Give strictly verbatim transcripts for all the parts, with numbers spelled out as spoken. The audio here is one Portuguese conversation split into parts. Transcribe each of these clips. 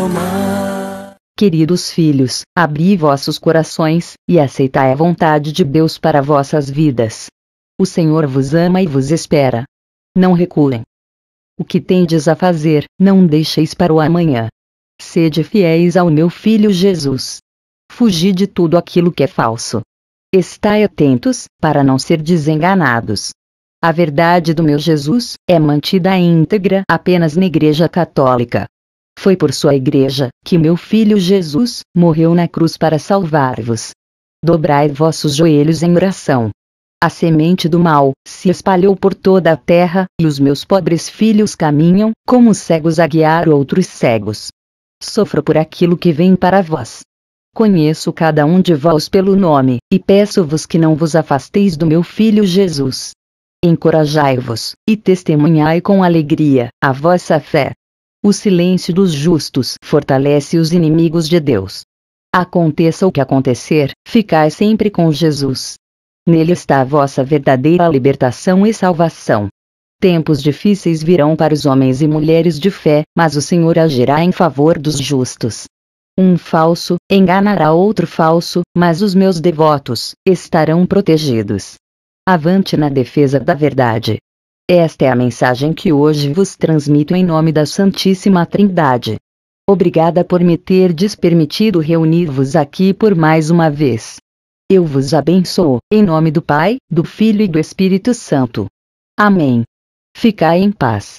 Queridos filhos, abri vossos corações, e aceitai a vontade de Deus para vossas vidas. O Senhor vos ama e vos espera. Não recuem. O que tendes a fazer, não deixeis para o amanhã. Sede fiéis ao meu Filho Jesus. Fugi de tudo aquilo que é falso. Estai atentos, para não ser desenganados. A verdade do meu Jesus é mantida íntegra apenas na Igreja Católica. Foi por sua Igreja que meu Filho Jesus morreu na cruz para salvar-vos. Dobrai vossos joelhos em oração. A semente do mal se espalhou por toda a terra, e os meus pobres filhos caminham, como cegos a guiar outros cegos. Sofro por aquilo que vem para vós. Conheço cada um de vós pelo nome, e peço-vos que não vos afasteis do meu Filho Jesus. Encorajai-vos, e testemunhai com alegria a vossa fé. O silêncio dos justos fortalece os inimigos de Deus. Aconteça o que acontecer, ficai sempre com Jesus. Nele está a vossa verdadeira libertação e salvação. Tempos difíceis virão para os homens e mulheres de fé, mas o Senhor agirá em favor dos justos. Um falso enganará outro falso, mas os meus devotos estarão protegidos. Avante na defesa da verdade. Esta é a mensagem que hoje vos transmito em nome da Santíssima Trindade. Obrigada por me terdes permitido reunir-vos aqui por mais uma vez. Eu vos abençoo, em nome do Pai, do Filho e do Espírito Santo. Amém. Ficai em paz.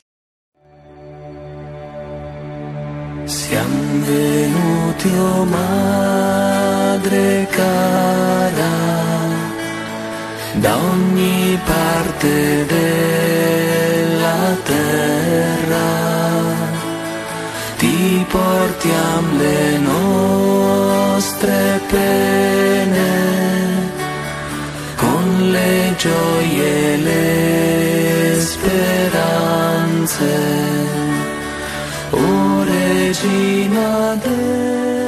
Siamo venuti, oh Madre cara, da ogni parte della terra, ti portiamo le nostre pene, con le gioie e le speranze, o Regina del